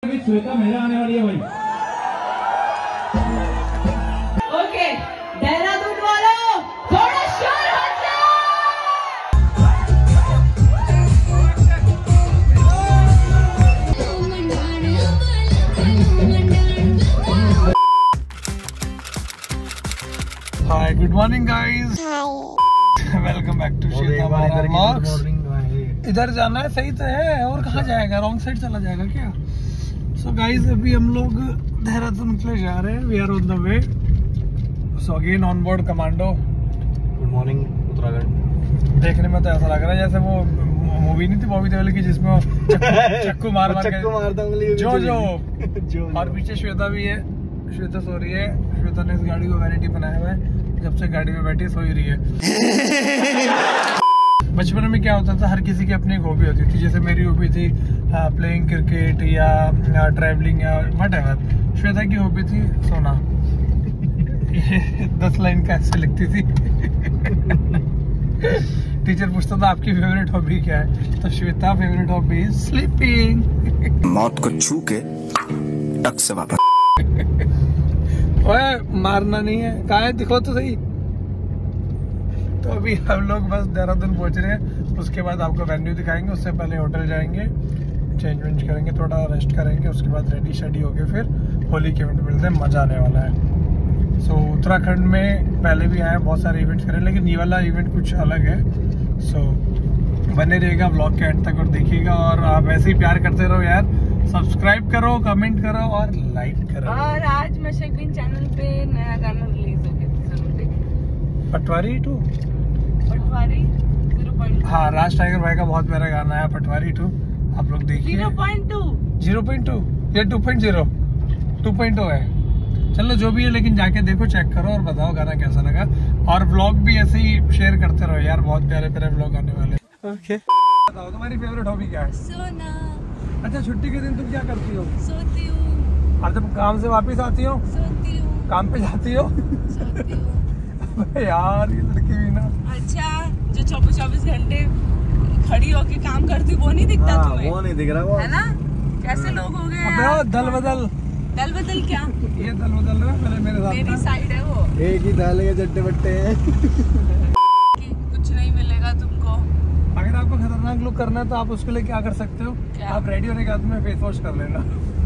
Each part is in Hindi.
अभी श्वेता महिला आने वाली है भाई। ओके, देहरादून वालों थोड़ा शोर हो जाए। Hi, good morning guys. Welcome back to Shweta महिला व्लॉग्स। इधर जाना है, सही तो है, और कहाँ जाएगा? रॉन्ग साइड चला जाएगा क्या? सो गाइस, अभी हम लोग देहरादून के लिए जा रहे हैं। We are on the way. So again on board commando. Good morning Uttarakhand. देखने में तो ऐसा लग रहा है जैसे वो मूवी नहीं थी बॉबी देओल की, जिसमें वो चक्कू मारता उंगली जो। और पीछे श्वेता भी है। श्वेता सो रही है। श्वेता ने इस गाड़ी को वैनिटी बनाया हुआ है। जब से गाड़ी में बैठी सो ही रही है। बचपन में क्या होता था, हर किसी की अपनी एक हॉबी होती थी। जैसे मेरी हॉबी थी प्लेइंग क्रिकेट या ट्रैवलिंग या व्हाटएवर। श्वेता की हॉबी थी सोना। 10 लाइन कैसे लिखती थी। टीचर पूछता था आपकी फेवरेट हॉबी क्या है, तो Shweta favourite hobby is sleeping. मौत को छू के टक से वापस। ओए, मारना नहीं है। कहाँ है? दिखो तो सही। तो अभी हम लोग बस देहरादून पहुंच रहे हैं। उसके बाद आपको वेन्यू दिखाएंगे। उससे पहले होटल जाएंगे, चेंज वेंज करेंगे, थोड़ा रेस्ट करेंगे। उसके बाद रेडी शेडी होके फिर होली के इवेंट मिलते हैं। मजा आने वाला है। सो उत्तराखंड में पहले भी आए, बहुत सारे इवेंट्स करें, लेकिन ये वाला इवेंट कुछ अलग है। सो बने रहेगा ब्लॉग के एंड तक और देखिएगा। और आप ऐसे ही प्यार करते रहो यार। सब्सक्राइब करो, कमेंट करो और लाइक करो। और आज मशकबिन चैनल पे नया गाना रिलीज हो गया, जरूर देखिए। पटवारी 2 पटवारी 0.2। हाँ, राज टाइगर भाई का बहुत प्यारा गाना है पटवारी 2। आप लोग देखिए। 0.2 या 2.0 2.0 है। चलो जो भी है, लेकिन जाके देखो, चेक करो और बताओ गाना कैसा लगा। और व्लॉग भी ऐसे ही शेयर करते रहो यार, बहुत प्यारे प्यारे व्लॉग आने वाले। ओके, बताओ तुम्हारी फेवरेट हॉबी क्या है? सोना। अच्छा, छुट्टी के दिन तुम क्या करती हो? सोती हूँ। और जब काम से वापस आती हो? सोती हूँ। काम पे जाती हो? सोती हूँ। यार ये लड़की भी ना। अच्छा, जो 24 घंटे खड़ी होके काम करती वो नहीं दिखता तुम्हें? वो नहीं दिख रहा वो, है ना? कैसे लोग हो गए अबे यार? दल बदल क्या? ये दल बदल रहा है, पहले मेरे साथ मेरी था। साइड है वो। एक ही दाल के चट्टे बट्टे हैं। कि कुछ नहीं मिलेगा तुमको। अगर आपको खतरनाक लुक करना है तो आप उसके लिए क्या कर सकते हो? क्या? आप रेडी होने के बाद में फेस वॉश कर लेना।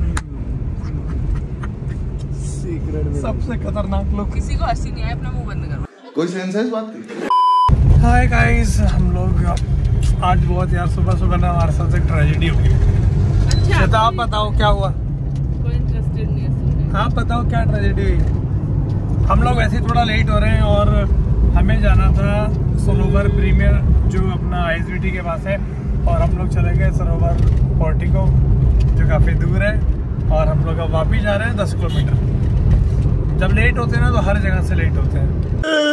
सीक्रेट में सबसे खतरनाक लुक। किसी को हंसी नहीं आए, अपना मुंह बंद करो। कोई सेंस है इस बात की? हाय गाइस, हम लोग आज बहुत यार सुबह ना हमारे साथ एक ट्रेजेडी हो गई। अच्छा, श्वेता आप बताओ क्या हुआ? कोई इंटरेस्टेड नहीं है सुनने। आप बताओ क्या ट्रेजेडी हुई? हम लोग वैसे ही थोड़ा लेट हो रहे हैं और हमें जाना था सरोवर प्रीमियर जो अपना ISBT के पास है। और हम लोग चले गए सरोवर पोर्टिको जो काफ़ी दूर है। और हम लोग अब वापिस जा रहे हैं 10 किलोमीटर। जब लेट होते हैं ना तो हर जगह से लेट होते हैं।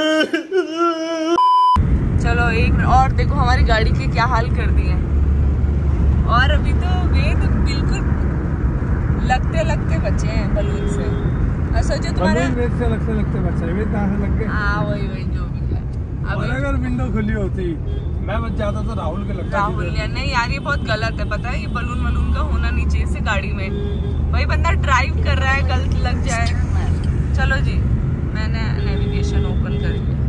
चलो एक मिनट और देखो, हमारी गाड़ी के क्या हाल कर दिए। और अभी तो वे तो बिल्कुल लगते बचे हैं बलून से। और सोचो तुम्हारा लगते बच्चे वे कहाँ से लग गए? हाँ, वही जो भी है। और अगर विंडो खुली होती मैं बच जाता तो राहुल के लगता। राहुल नहीं यार, ये बहुत गलत है, पता है? ये बलून वलून का होना नहीं चाहिए इसे गाड़ी में। भाई बंदा ड्राइव कर रहा है, गलत लग जाए। चलो जी, मैंने नेविगेशन ओपन कर दिया।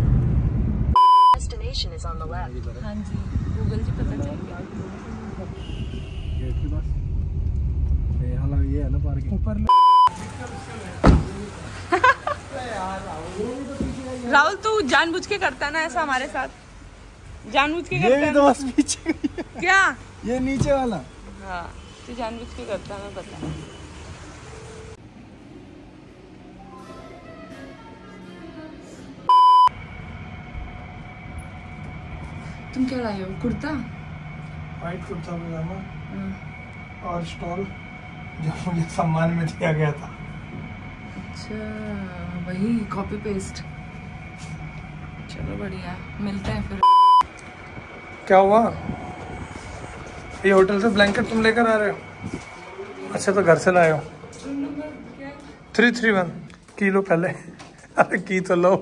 हाँ जी, गूगल जी पता चल गया। ये है ना पार्किंग ऊपर राहुल तू जानबूझ के करता है ना ऐसा हमारे साथ? जानबूझ के करता है तो ना? बस पीछे क्या? ये नीचे वाला। हाँ, तू जानबूझ के करता है, मैं पता है। तुम क्या लाए हो? कुर्ता? व्हाइट कुर्ता पजामा और स्टॉल जो मुझे सम्मान में दिया गया था। अच्छा, वही कॉपी पेस्ट। चलो बढ़िया, मिलते हैं फिर। क्या हुआ? ये होटल से ब्लैंकेट तुम लेकर आ रहे हो? अच्छा, तो घर से लाए हो? 331 किलो पहले। अरे की तो लो।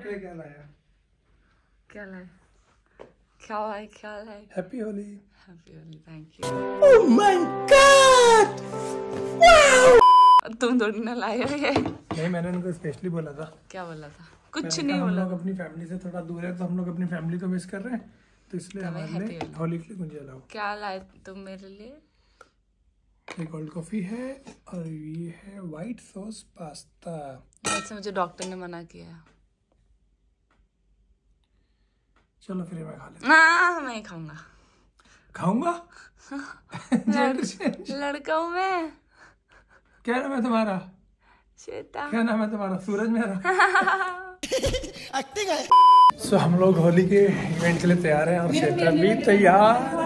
पकड़े क्या लाया? क्या लाए? क्या लाए? क्या लाए? Happy Holi. Happy Holi, thank you. Oh my god, wow! तुम थोड़ी ना लाए हो ये। नहीं, मैंने उनको स्पेशली बोला था। क्या बोला था? कुछ नहीं बोला। हम लोग अपनी फैमिली से थोड़ा दूर है, तो हम लोग अपनी फैमिली को मिस कर रहे हैं, तो इसलिए हमारे लिए होली के लिए गुंजिया लाओ। क्या लाए तुम मेरे लिए? ये कोल्ड कॉफी है और ये है व्हाइट सॉस पास्ता। वैसे मुझे डॉक्टर ने मना किया। चलो फिर मैं खा लेता ना, मैं ही खाऊंगा। खाऊंगा? लड़का हूँ मैं। क्या नाम है तुम्हारा? श्वेता। क्या नाम है तुम्हारा? सूरज मेरा। एक्टिंग है। सो हम लोग होली के इवेंट के लिए तैयार हैं और श्वेता भी तैयार।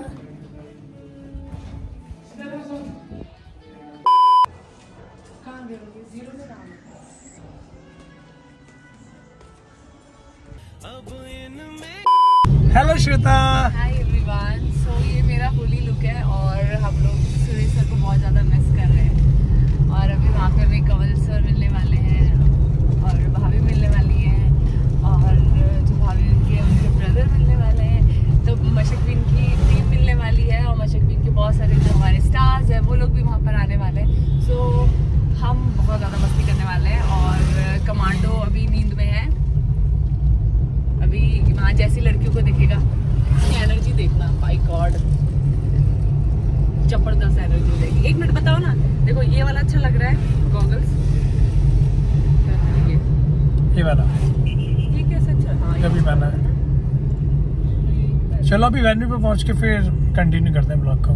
Hello Shweta. Hi everyone. So ये मेरा होली लुक है और हम लोग सुरेश सर को बहुत ज़्यादा मिस कर रहे हैं और अभी वहाँ पे हमें कंवल सर मिलने वाले हैं और भाभी मिलने वाली है और जो भाभी उनके ब्रदर मिलने वाले हैं, तो मशकवीन की टीम मिलने वाली है और मशकवीन के बहुत सारे जो हमारे स्टार्स हैं वो लोग भी वहाँ पर आने वाले हैं। सो हम बहुत ज़्यादा मस्ती करने वाले हैं और कमांडो अभी नींद में है। अभी वहाँ जैसी लड़कियों को देखेगा उसकी एनर्जी देखना, बाय गॉड जबरदस्त एनर्जी देगी। एक मिनट बताओ ना, देखो ये वाला अच्छा लग रहा है गॉगल्स, ये वाला ये कैसे अच्छा? हाँ ये भी पहना है। चलो अभी वेन्यू पे पहुंच के फिर कंटिन्यू करते हैं ब्लॉग को।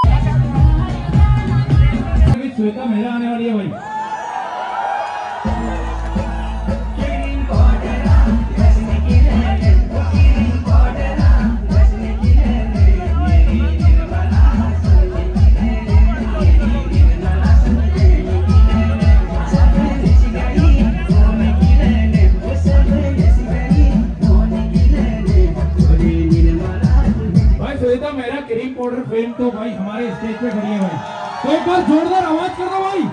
श्वेता मेरा आने वाली है भाई। श्वेता मेरा क्रीम पाउडर फेम तो भाई हमारे स्टेज पे खड़ी है भाई, तो एक बार जोरदार आवाज कर दो भाई।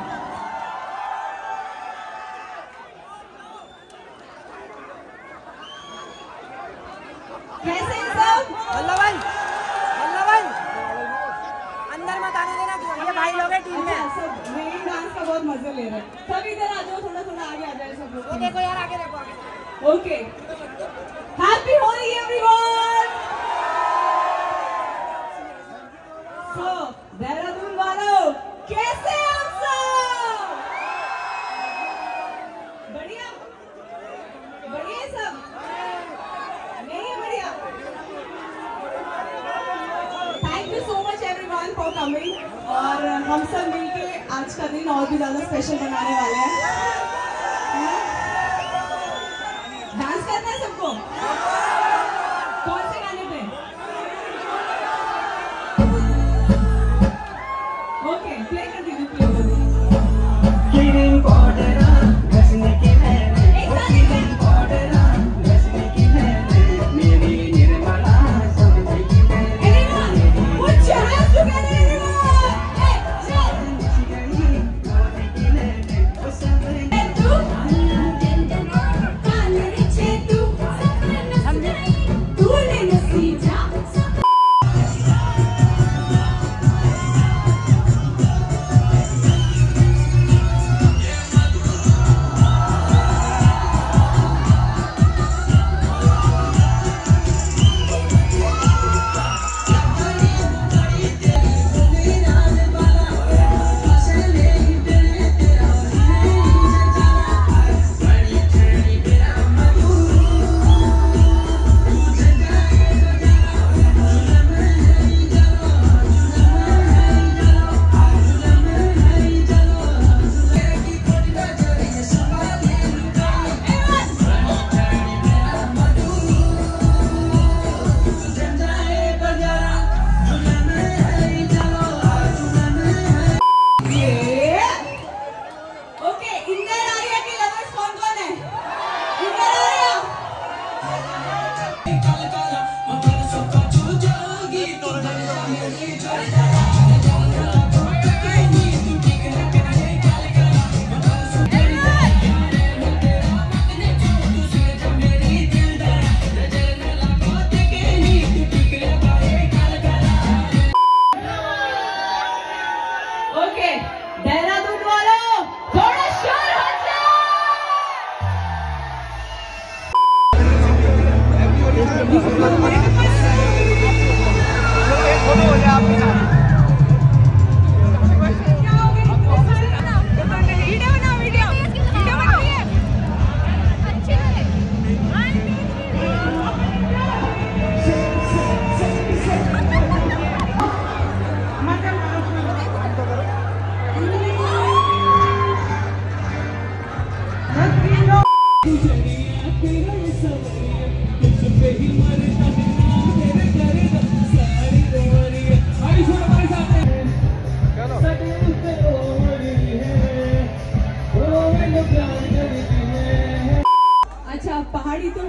कैसे हैं सब? बल्ला भाई अंदर मत आने देना, ये भाई लोग हैं टीम में। सब मेन डांस का बहुत मजा ले रहे हैं। सब इधर आ जाओ, थोड़ा थोड़ा आगे आ जाए सब लोग। देखो यार आगे देखो आगे। Okay, happy Holi everyone. So Dehradun वालों कैसे हैं आप सब? बढ़िया बढ़िया सब नहीं है? बढ़िया। Thank you so much everyone for coming और हम सब मिलके आज का दिन और भी ज्यादा स्पेशल बनाने वाले हैं। डांस करना है सबको? कौन से गाने पे? ओके, प्ले कर दीजिए, प्ले कर दीजिए। एक साथ एक साथ। Everyone, put your hands together, everyone. Hey, jump.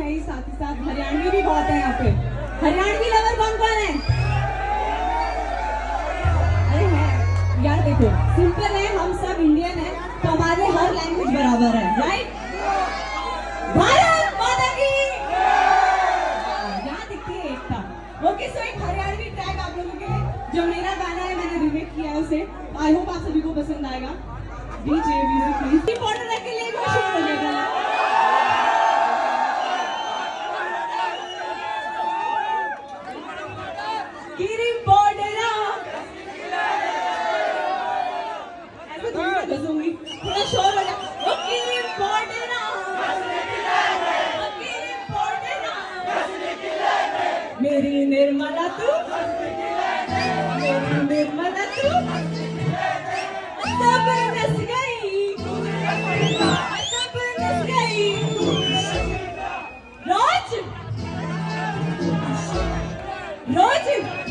है ही, साथ ही साथ हरियाणवी भी बहुत है यहाँ पे। हरियाणवी लवर कौन कौन है? अरे है यार, देखो सिंपल है, हम सब इंडियन है तो हमारे हर लैंग्वेज बराबर है, राइट? भारत माता की यहाँ दिखती है एकता। ओके, सो एक हरियाणवी ट्रैक आप लोगों के लिए, जो मेरा गाना है, मैंने रिमेक किया है उसे। आई होप आप सभी को पसंद आएगा। DJ music please. बॉर्डर रख के लिए एक बार शुरू हो जाएगा। गिरी बॉर्डरा ऐसे थोड़ी ना बजूंगी, थोड़ा शोर हो जाए। ओ गिरी बॉर्डरा, ओ गिरी बॉर्डरा, मेरी निर्मला तू, मेरी निर्मला तू, सब नस गई, सब नस गई। रोज रोज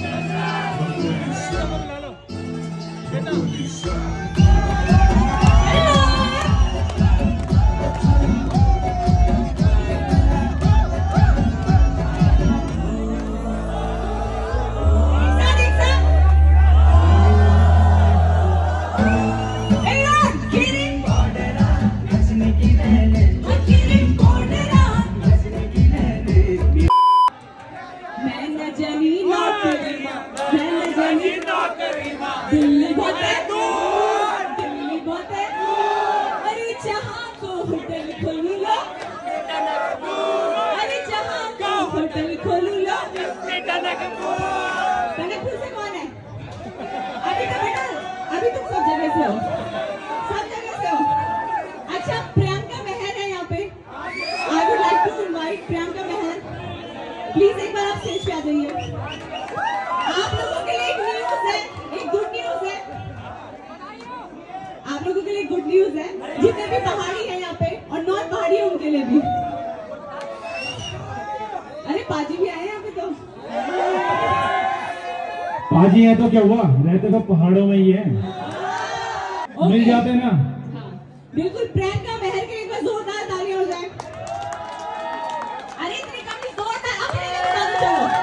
दिल्ली बहुत है, दिल्ली बहुत है। अरे जहाँ को होटल खोलू लो, अरे जहाँ को होटल खोलू लो। टनकपुर से कौन है? अभी तो बेटा, अभी तुम सब जगह से हो, सब जगह से हो। अच्छा, प्रियंका मेहर है यहाँ पे। I would like to invite Priyanka Meher, please एक बार आप स्टेज पे आ जाइए। आप लोगों के लिए एक न्यूज है, एक गुड न्यूज है। आप लोगों के लिए गुड न्यूज है, जितने भी पहाड़ी हैं यहाँ पे और नॉन पहाड़ी है उनके लिए भी। अरे पाजी भी आए यहाँ पे तो। पाजी है तो क्या हुआ, रहते तो पहाड़ों में ही है, मिल जाते ना। बिल्कुल, प्रियंका मेहर के एक बार जोरदार तालियां हो जाए। अरे इतनी कम जोरदार, अपने लिए बता दो। चलो,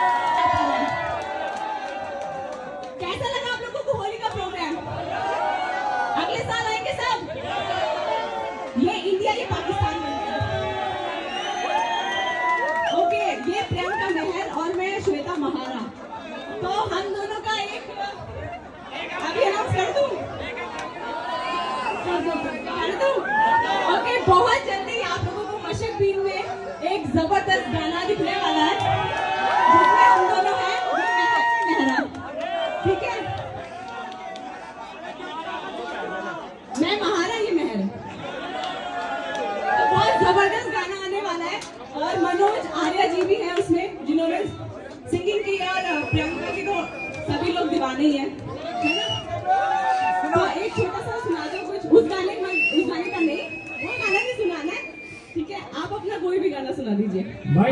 कैसा लगा आप लोगों को होली का प्रोग्राम? अगले साल आएंगे सब। ये इंडिया, ये पाकिस्तान में। ओके, ये प्रियंका मेहर और मैं श्वेता महारा, तो हम दोनों का एक अभी अनाउंस कर दूं। ओके, बहुत जल्दी आप लोगों को मशक बीन में एक जबरदस्त गाना दिखने वाला है, जिसमें हम दोनों हैं, मेहरा, ठीक है? मैं महारा, ये मेहर। तो बहुत जबरदस्त गाना आने वाला है और मनोज आर्या जी भी हैं उसमें, जिन्होंने सिंगिंग की है। और प्रियंका की तो सभी लोग दीवाने ही हैं, है ना? तो एक छोटा सा सुना दो कुछ, उस गाने का नहीं, वो गाना भी सुनाना है, ठीक है? आप अपना कोई भी गाना सुना दीजिए। भाई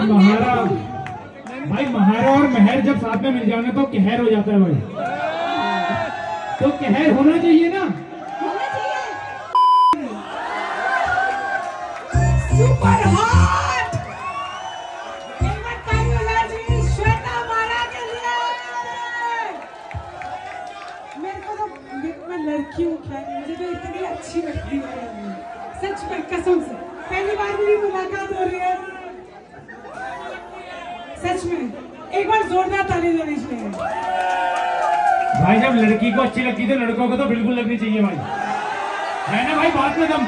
महारा और मेहर जब साथ में मिल जाए तो कहर हो जाता है भाई, तो कहर होना चाहिए ना, होना चाहिए। सुपर हॉट, श्वेता महारा के लिए। मेरे को तो मैं लड़की हूँ, क्या मुझे तो इतनी अच्छी लगती है, सच में कसम से। पहली बार मेरी मुलाकात हो रही है, सच में। एक बार जोरदार ताली देनी चाहिए भाई। जब लड़की को अच्छी लगती है तो लड़कों को तो बिल्कुल लगनी चाहिए भाई, है ना भाई? बात में दम।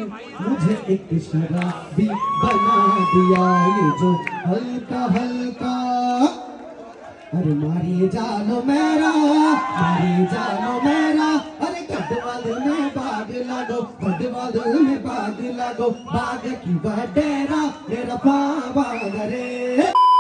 मुझे एक शराबी बना दिया ये जो हल्का हल्का। अरे मारिए जानो मेरा, मारिए जानो मेरा, अरे गढ़वाल में बाग लागो, गढ़वाल में बाग लागो, बाग की वह डेरा मेरा पावा रे।